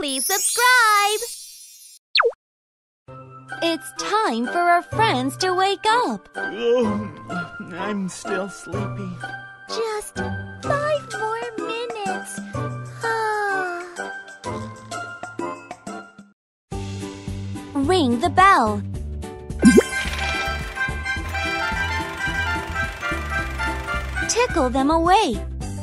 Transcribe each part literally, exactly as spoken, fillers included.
Please subscribe! It's time for our friends to wake up. Oh, I'm still sleepy. Just five more minutes. Ring the bell. Tickle them awake.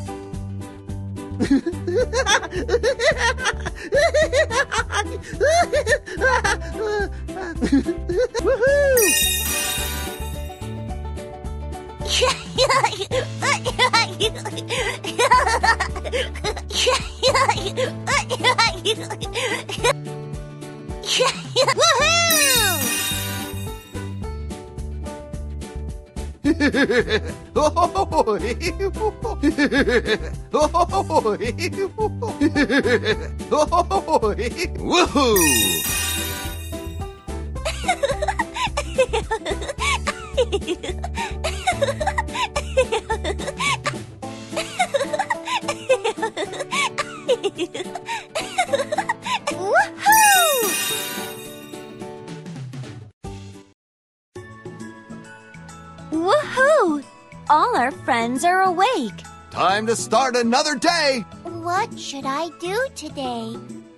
Woohoo! All our friends are awake. Time to start another day. What should I do today?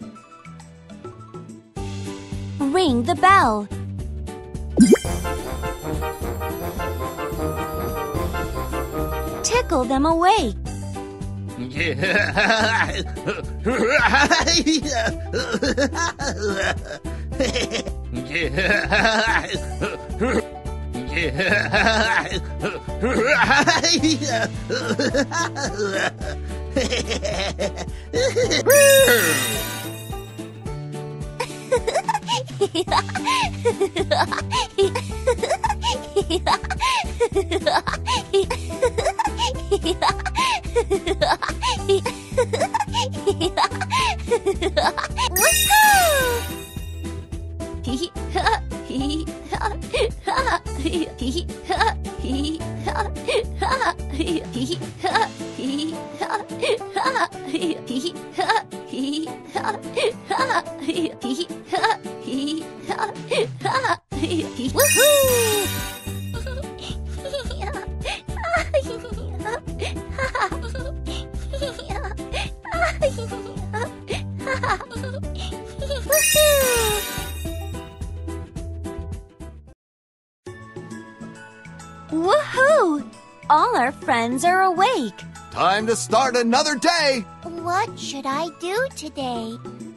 Ring the bell. Tickle them awake. Woohoo! All our friends are awake. Time to start another day. What should I do today?